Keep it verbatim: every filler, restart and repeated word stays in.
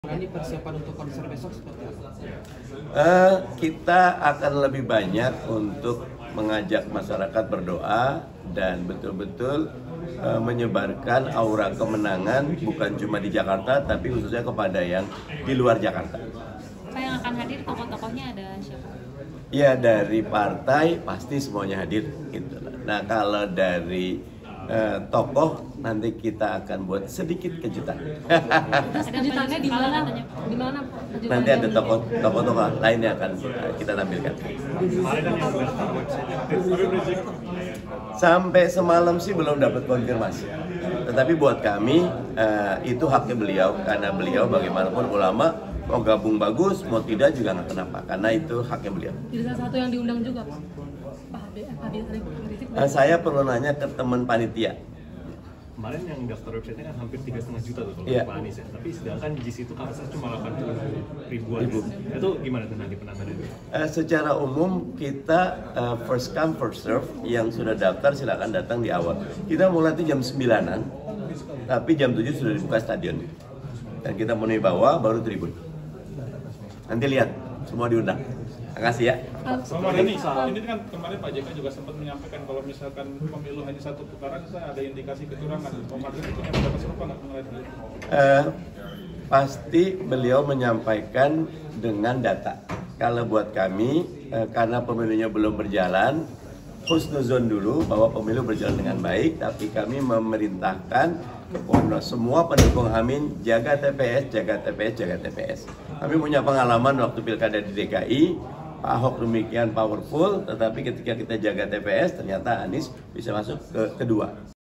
Ini persiapan untuk konser besok seperti apa? Uh, kita akan lebih banyak untuk mengajak masyarakat berdoa dan betul-betul uh, menyebarkan aura kemenangan bukan cuma di Jakarta tapi khususnya kepada yang di luar Jakarta. Pak, yang akan hadir tokoh-tokohnya ada siapa? Ya, dari partai pasti semuanya hadir gitu. Nah, kalau dari uh, tokoh nanti kita akan buat sedikit kejutan. Kejutannya di mana? Di mana? Nanti ada tokoh-tokoh lain yang akan kita tampilkan. Sampai semalam sih belum dapat konfirmasi. Tetapi buat kami uh, itu haknya beliau, karena beliau bagaimanapun ulama, mau gabung bagus, mau tidak juga nggak kenapa, karena itu haknya beliau. Jadi salah satu yang diundang juga, Pak. Pak Habib Rizik. Uh, saya perlu nanya ke teman panitia. Kemarin yang daftar website-nya kan hampir tiga setengah juta tuh kalau yeah. Pak Anies ya. Tapi sedangkan di situ kapasitas cuma delapan puluh ribuan. Ribu. Itu gimana tuh nanti penanganannya? Uh, secara umum kita uh, first come first serve, yang sudah daftar silakan datang di awal. Kita mulai itu jam sembilanan, tapi jam tujuh sudah dibuka stadion. Dan kita menuju bawah baru tribun. Nanti lihat, semua diundang. Terima kasih ya. Sama ini, ini kan kemarin Pak J K juga sempat menyampaikan kalau misalkan pemilu hanya satu putaran, saya ada indikasi kecurangan. Pak Mardhani itu yang berapa serupa nggak mengenai itu? Uh, pasti beliau menyampaikan dengan data. Kalau buat kami, uh, karena pemilunya belum berjalan, husnuzon dulu bahwa pemilu berjalan dengan baik, tapi kami memerintahkan kepada semua pendukung Amin jaga T P S, jaga T P S, jaga T P S. Kami punya pengalaman waktu pilkada di D K I, Pak Ahok demikian powerful, tetapi ketika kita jaga T P S ternyata Anies bisa masuk ke kedua.